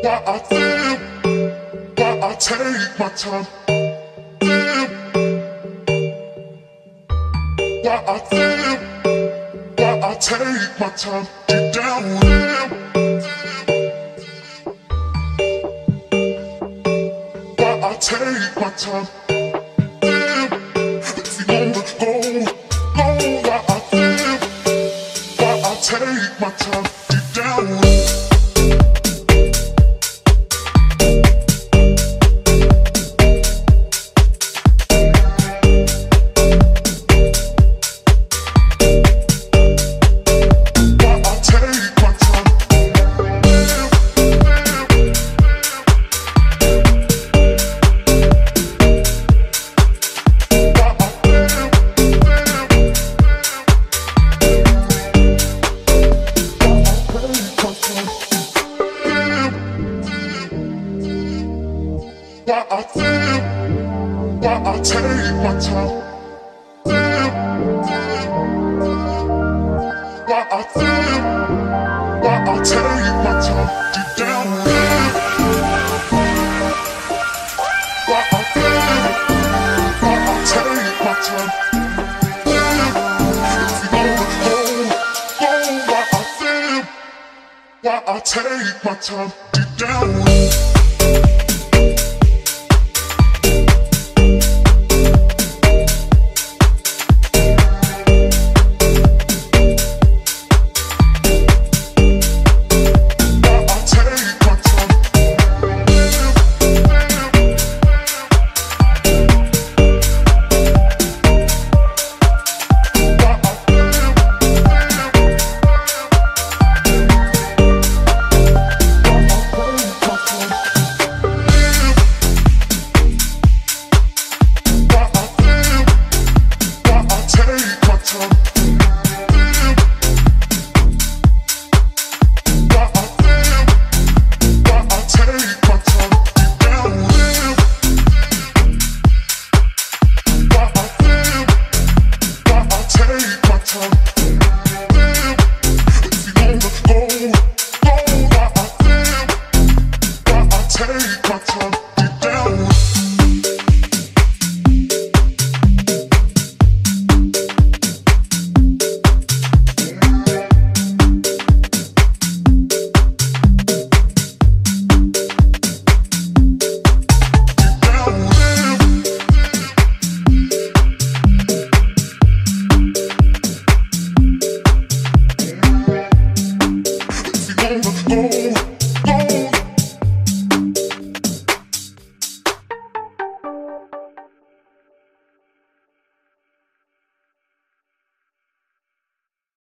why I think, why I take my time. Think, why I think, why I take my time. Get down with him. Why I take my time. Think, if you wanna go, why I think, why I take my time. Get down with him. Why I think, why I take my time. Think, why I think, why I take my time. Deep down with why I think, why I take my time. Think, if you wanna go, why I think, why I take my time. Deep down with